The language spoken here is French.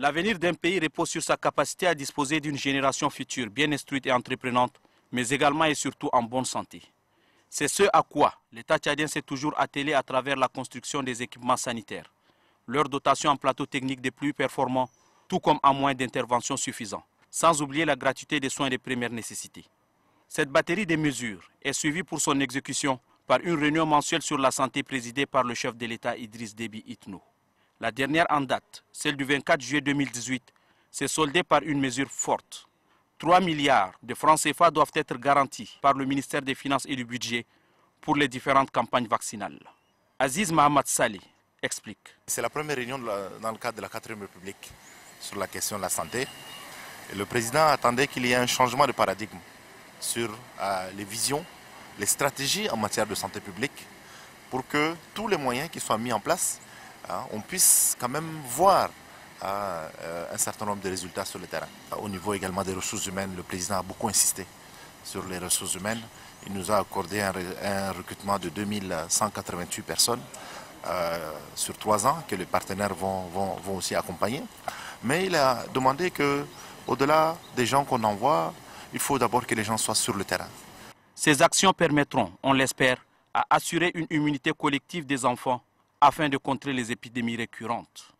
L'avenir d'un pays repose sur sa capacité à disposer d'une génération future bien instruite et entreprenante, mais également et surtout en bonne santé. C'est ce à quoi l'État tchadien s'est toujours attelé à travers la construction des équipements sanitaires, leur dotation en plateaux techniques des plus performants, tout comme en moyens d'intervention suffisants, sans oublier la gratuité des soins de première nécessité. Cette batterie de mesures est suivie pour son exécution par une réunion mensuelle sur la santé présidée par le chef de l'État Idriss Déby Itno. La dernière en date, celle du 24 juillet 2018, s'est soldée par une mesure forte. 3 milliards de francs CFA doivent être garantis par le ministère des Finances et du Budget pour les différentes campagnes vaccinales. Aziz Mohamed Saleh explique. C'est la première réunion dans le cadre de la 4e République sur la question de la santé. Et le président attendait qu'il y ait un changement de paradigme sur les visions, les stratégies en matière de santé publique pour que tous les moyens qui soient mis en place, on puisse quand même voir un certain nombre de résultats sur le terrain. Au niveau également des ressources humaines, le président a beaucoup insisté sur les ressources humaines. Il nous a accordé un recrutement de 2188 personnes sur 3 ans que les partenaires vont aussi accompagner. Mais il a demandé qu'au-delà des gens qu'on envoie, il faut d'abord que les gens soient sur le terrain. Ces actions permettront, on l'espère, à assurer une immunité collective des enfants afin de contrer les épidémies récurrentes.